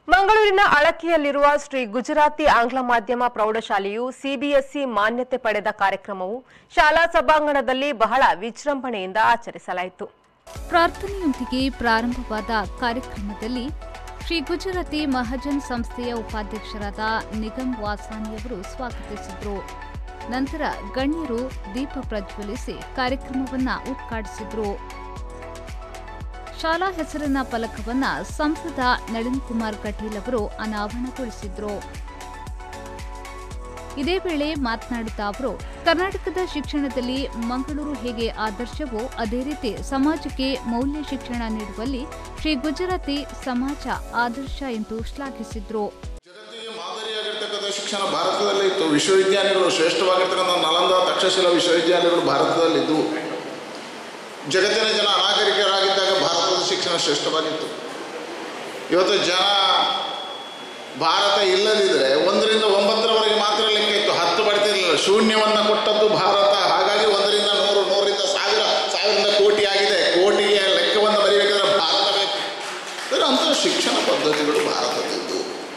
ಮಂಗಳೂರಿನ ಅಳಕಿಯಲ್ಲಿರುವ ಶ್ರೀ ಗುಜರಾತಿ ಆಂಗ್ಲ ಮಾಧ್ಯಮ ಪ್ರೌಢಶಾಲೆಯು ಸಿಬಿಎಸ್ಇ ಮಾನ್ಯತೆ ಪಡೆದ ಕಾರ್ಯಕ್ರಮವು ಶಾಲಾ ಸಭಾಂಗಣದಲ್ಲಿ ಬಹಳ ವಿಜೃಂಭಣೆಯಿಂದ ಆಚರಿಸಲಾಯಿತು. ಪ್ರಾರ್ಥನೆಯೊಂದಿಗೆ ಪ್ರಾರಂಭವಾದ ಕಾರ್ಯಕ್ರಮದಲ್ಲಿ ಶ್ರೀ ಗುಜರಾತಿ ಮಹಾಜನ್ ಸಂಸ್ಥೆಯ ಉಪಾಧ್ಯಕ್ಷರಾದ ನಿಗಮ್ ವಾಸಾನಿಯವರು ಸ್ವಾಗತಿಸಿದರು. ನಂತರ ಗಣ್ಯರು ದೀಪ ಪ್ರಜ್ವಲಿಸಿ ಕಾರ್ಯಕ್ರಮವನ್ನು ಉದ್ಘಾಟಿಸಿದರು. ಶಾಲಾ ಹೆಸರಿನ ಫಲಕವನ್ನು ಸಂಸದ ನಳಿನ್ ಕುಮಾರ್ ಕಟೀಲ್ ಅವರು ಅನಾವರಣಗೊಳಿಸಿದರು. ಇದೇ ವೇಳೆ ಮಾತನಾಡಿದ ಅವರು, ಕರ್ನಾಟಕದ ಶಿಕ್ಷಣದಲ್ಲಿ ಮಂಗಳೂರು ಹೇಗೆ ಆದರ್ಶವೋ ಅದೇ ರೀತಿ ಸಮಾಜಕ್ಕೆ ಮೌಲ್ಯ ಶಿಕ್ಷಣ ನೀಡುವಲ್ಲಿ ಶ್ರೀ ಗುಜರಾತಿ ಸಮಾಜ ಆದರ್ಶ ಎಂದು ಶ್ಲಾಘಿಸಿದರು. ಜಗತ್ತಿಗೆ ಮಾದರಿಯಾಗಿರ್ತಕ್ಕಂಥ ಶಿಕ್ಷಣ ಭಾರತದಲ್ಲಿ ಇತ್ತು. ವಿಶ್ವವಿದ್ಯಾಲಯಗಳು ಶ್ರೇಷ್ಠವಾಗಿರ್ತಕ್ಕಂಥ ನಲಂದಾ ತಕ್ಷಶಿಲಾ ವಿಶ್ವವಿದ್ಯಾಲಯಗಳು ಭಾರತದಲ್ಲಿದ್ದು, ಜಗತ್ತಿನ ಜನ ಅನಾಗರಿಕರಾಗಿದ್ದಾಗ ಭಾರತದ ಶಿಕ್ಷಣ ಶ್ರೇಷ್ಠವಾಗಿತ್ತು. ಇವತ್ತು ಜನ ಭಾರತ ಇಲ್ಲದಿದ್ದರೆ 1 ರಿಂದ 9ರವರೆಗೆ ಮಾತ್ರ ಲೆಕ್ಕ ಇತ್ತು, 10 ಬರ್ತಿರಲಿಲ್ಲ. ಶೂನ್ಯವನ್ನು ಕೊಟ್ಟದ್ದು ಭಾರತ. ಹಾಗಾಗಿ 1 ರಿಂದ 100, 100 ರಿಂದ 1000, 1000ರಿಂದ ಕೋಟಿ ಆಗಿದೆ. ಕೋಟಿಗೆ ಲೆಕ್ಕವನ್ನು ಬರೀಬೇಕಾದ್ರೆ ಭಾರತ ಬೇಕು. ಅಂದರೆ ಅಂಥ ಶಿಕ್ಷಣ ಪದ್ಧತಿಗಳು ಭಾರತದಿದ್ದು.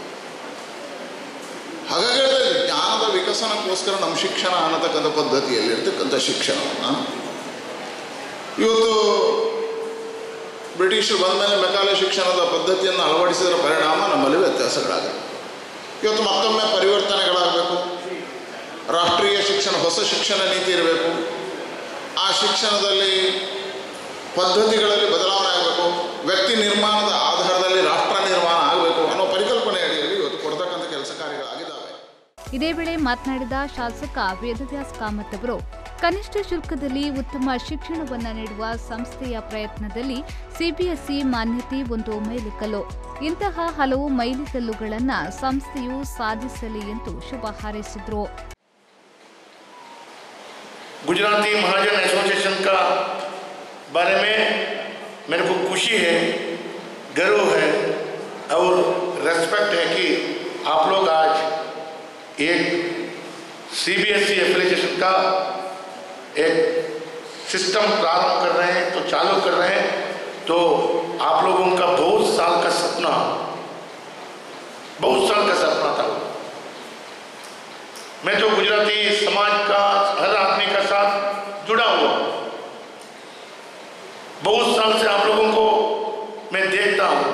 ಹಾಗಾಗಿ ಜ್ಞಾನದ ವಿಕಸನಕ್ಕೋಸ್ಕರ ನಮ್ಮ ಶಿಕ್ಷಣ ಅನ್ನತಕ್ಕಂಥ ಪದ್ಧತಿಯಲ್ಲಿರ್ತಕ್ಕಂಥ ಶಿಕ್ಷಣವನ್ನು ಇವತ್ತು ಬ್ರಿಟಿಷರು ಬಂದ ಮೇಲೆ ಮೆಕಾಲೆ ಶಿಕ್ಷಣದ ಪದ್ಧತಿಯನ್ನು ಅಳವಡಿಸಿದ ಪರಿಣಾಮ ನಮ್ಮಲ್ಲಿ ವ್ಯತ್ಯಾಸಗಳಾಗಿದೆ. ಇವತ್ತು ಮತ್ತೊಮ್ಮೆ ಪರಿವರ್ತನೆಗಳಾಗಬೇಕು. ರಾಷ್ಟ್ರೀಯ ಶಿಕ್ಷಣ, ಹೊಸ ಶಿಕ್ಷಣ ನೀತಿ ಇರಬೇಕು. ಆ ಶಿಕ್ಷಣದಲ್ಲಿ ಪದ್ಧತಿಗಳಲ್ಲಿ ಬದಲಾವಣೆ ಆಗಬೇಕು. ವ್ಯಕ್ತಿ ನಿರ್ಮಾಣದ ಆಧಾರದಲ್ಲಿ ರಾಷ್ಟ್ರ ನಿರ್ಮಾಣ ಆಗಬೇಕು ಅನ್ನೋ ಪರಿಕಲ್ಪನೆ ಅಡಿಯಲ್ಲಿ ಇವತ್ತು ಕೊಡ್ತಕ್ಕಂಥ ಕೆಲಸ ಕಾರ್ಯಗಳಾಗಿದ್ದಾವೆ. ಇದೇ ವೇಳೆ ಮಾತನಾಡಿದ ಶಾಸಕ ವೇದವ್ಯಾಸ್ ಕಾಮತ್ ಅವರು, ಕನಿಷ್ಠ ಶುಲ್ಕದಲ್ಲಿ ಉತ್ತಮ ಶಿಕ್ಷಣವನ್ನು ನೀಡುವ ಸಂಸ್ಥೆಯ ಪ್ರಯತ್ನದಲ್ಲಿ ಸಿಬಿಎಸ್ಇ ಮಾನ್ಯತೆ ಒಂದು ಮೈಲಿಗಲ್ಲು. ಇಂತಹ ಹಲವು ಮೈಲಿಗಲ್ಲುಗಳನ್ನು ಸಂಸ್ಥೆಯು ಸಾಧಿಸಲಿ ಎಂದು ಶುಭ ಹಾರೈಸಿದರು. गुजराती महाजन एसोसिएशन का बारे में मेरे को खुशी है, गर्व है और रेस्पेक्ट है कि आप लोग आज एक सीबीएसई एप्लीकेशन का एक सिस्टम प्रारंभ कर रहे हैं, तो चालू कर रहे हैं. तो आप लोगों का बहुत साल का सपना था. मैं तो गुजराती समाज का हर आदमी का साथ जुड़ा हुआ, बहुत साल से आप लोगों को मैं देखता हूँ.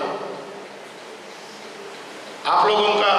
आप लोगों का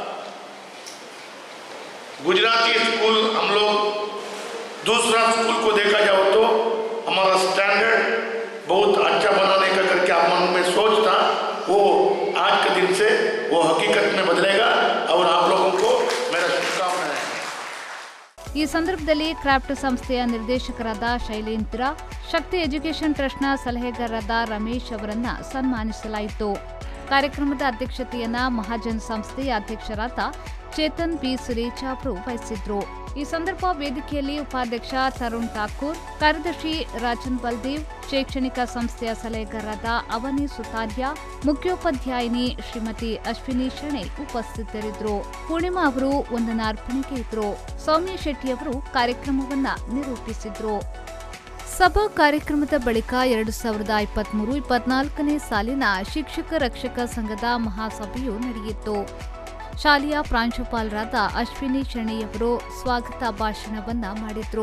गुजराती स्कूल, हम लोग दूसरा स्कूल को देखा जाओ तो हमारा स्टैंडर्ड बहुत अच्छा बनाने का करके आप मन में सोच था, वो आज के दिन से वो हकीकत में बदलेगा और आप लोगों को मेरा शुभकामनाएं. ಈ ಸಂದರ್ಭದಲ್ಲಿ ಕ್ರಾಫ್ಟ್ ಸಂಸ್ಥೆಯ ನಿರ್ದೇಶಕರಾದ ಶೈಲೇಂದ್ರ, ಶಕ್ತಿ ಎಜುಕೇಷನ್ ಟ್ರಸ್ಟ್ನ ಸಲಹೆಗಾರರಾದ ರಮೇಶ್ ಅವರನ್ನ ಸನ್ಮಾನಿಸಲಾಯಿತು. ಕಾರ್ಯಕ್ರಮದ ಅಧ್ಯಕ್ಷತೆಯನ್ನ ಮಹಾಜನ್ ಸಂಸ್ಥೆಯ ಅಧ್ಯಕ್ಷರಾದ ಚೇತನ್ ಬಿ ಸುರೇಚ ಅವರು ವಹಿಸಿದ್ರು. ಈ ಸಂದರ್ಭ ವೇದಿಕೆಯಲ್ಲಿ ಉಪಾಧ್ಯಕ್ಷ ತರುಣ್ ಠಾಕೂರ್, ಕಾರ್ಯದರ್ಶಿ ರಾಜನ್ ಬಲ್ದೇವ್, ಶೈಕ್ಷಣಿಕ ಸಂಸ್ಥೆಯ ಸಲಹೆಗಾರರಾದ ಅವನಿ ಸುತಾರ್ಯ, ಮುಖ್ಯೋಪಾಧ್ಯಾಯಿನಿ ಶ್ರೀಮತಿ ಅಶ್ವಿನಿ ಶೆಣೆ ಉಪಸ್ಥಿತರಿದ್ದರು. ಪೂರ್ಣಿಮಾ ಅವರು ವಂದನಾರ್ಪಣೆಗೆ ಇದ್ರು. ಸೌಮ್ಯ ಶೆಟ್ಟಿ ಅವರು ಕಾರ್ಯಕ್ರಮವನ್ನ ನಿರೂಪಿಸಿದ್ರು. ಸಭಾ ಕಾರ್ಯಕ್ರಮದ ಬಳಿಕ 2023-24ನೇ ಸಾಲಿನ ಶಿಕ್ಷಕ ರಕ್ಷಕ ಸಂಘದ ಮಹಾಸಭೆಯು ನಡೆಯಿತು. ಶಾಲೆಯ ಪ್ರಾಂಶುಪಾಲರಾದ ಅಶ್ವಿನಿ ಶೆಣಿಯವರು ಸ್ವಾಗತ ಭಾಷಣವನ್ನ ಮಾಡಿದ್ರು.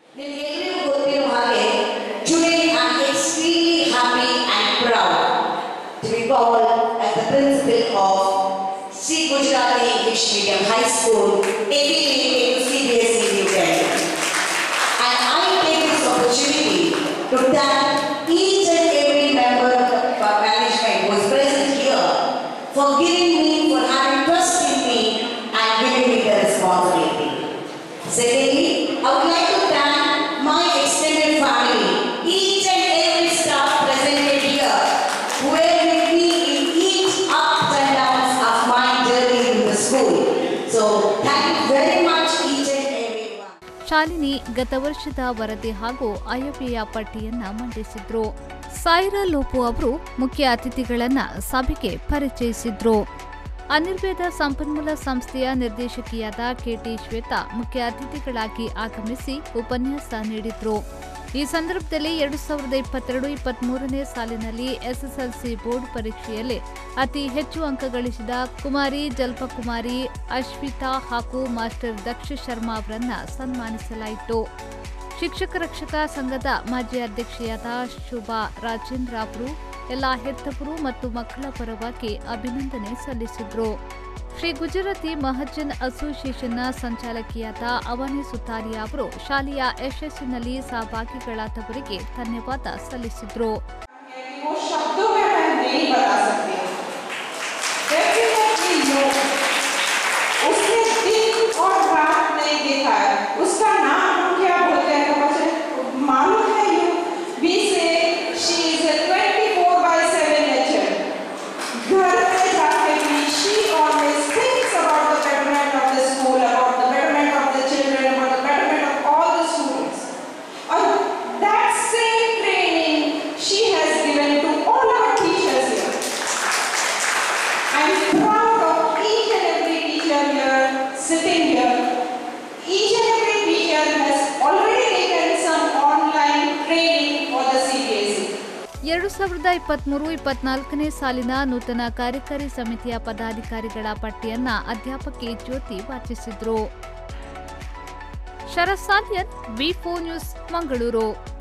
To thank each and every member of management who is present here for giving me, for having trust in me and giving me the responsibility. Secondly, I would like to thank my extended family, each and every staff presented here who were with me in each ups and downs of my journey in the school. So thank you very much each and everyone. Shalini ಗತ ವರ್ಷದ ವರದಿ ಹಾಗೂ ಆಯವ್ಯಯ ಪಟ್ಟಿಯನ್ನ ಮಂಡಿಸಿದ್ರು. ಸಾಯಿರಾ ಲೋಪು ಅವರು ಮುಖ್ಯ ಅತಿಥಿಗಳನ್ನ ಸಭೆಗೆ ಪರಿಚಯಿಸಿದ್ರು. ಅನಿರ್ವೇದ ಸಂಪನ್ಮೂಲ ಸಂಸ್ಥೆಯ ನಿರ್ದೇಶಕಿಯಾದ ಕೆಟಿ ಶ್ವೇತಾ ಮುಖ್ಯ ಅತಿಥಿಗಳಾಗಿ ಆಗಮಿಸಿ ಉಪನ್ಯಾಸ ನೀಡಿದ್ರು. ಈ ಸಂದರ್ಭದಲ್ಲಿ 2022-23ನೇ ಸಾಲಿನಲ್ಲಿ ಎಸ್ಎಸ್ಎಲ್ಸಿ ಬೋರ್ಡ್ ಪರೀಕ್ಷೆಯಲ್ಲಿ ಅತಿ ಹೆಚ್ಚು ಅಂಕ ಗಳಿಸಿದ ಕುಮಾರಿ ಜಲ್ಪಕುಮಾರಿ ಅಶ್ವಿತಾ ಹಾಗೂ ಮಾಸ್ಟರ್ ದಕ್ಷ ಶರ್ಮಾ ಅವರನ್ನ ಸನ್ಮಾನಿಸಲಾಯಿತು. ಶಿಕ್ಷಕ ರಕ್ಷಕ ಸಂಘದ ಮಾಜಿ ಅಧ್ಯಕ್ಷೆಯಾದ ಶೋಭಾ ರಾಜೇಂದ್ರ ಅವರು ಎಲ್ಲ ಹೆತ್ತವರು ಮತ್ತು ಮಕ್ಕಳ ಪರವಾಗಿ ಅಭಿನಂದನೆ ಸಲ್ಲಿಸಿದರು. ಶ್ರೀ ಗುಜರಾತಿ ಮಹಜನ್ ಅಸೋಸಿಯೇಷನ್ನ ಸಂಚಾಲಕಿಯಾದ ಅವನಿ ಸುತಾರಿಯಾ ಅವರು ಶಾಲೆಯ ಯಶಸ್ಸಿನಲ್ಲಿ ಸಹಭಾಗಿಗಳಾದವರಿಗೆ ಧನ್ಯವಾದ ಸಲ್ಲಿಸಿದರು. Sitting here, each and every teacher has already taken some online training for the CBSE. 2023-24ನೇ ಸಾಲಿನ ನೂತನ ಕಾರ್ಯಕಾರಿ ಸಮಿತಿಯ ಪದಾಧಿಕಾರಿಗಳ ಪಟ್ಟಿಯನ್ನ ಅಧ್ಯಾಪಕಿ ಜ್ಯೋತಿ ವಾಚಿಸಿದ್ರು. ಶರತ್ ಸಾಲಿಯನ್, ವಿ4 ನ್ಯೂಸ್, ಮಂಗಳೂರು.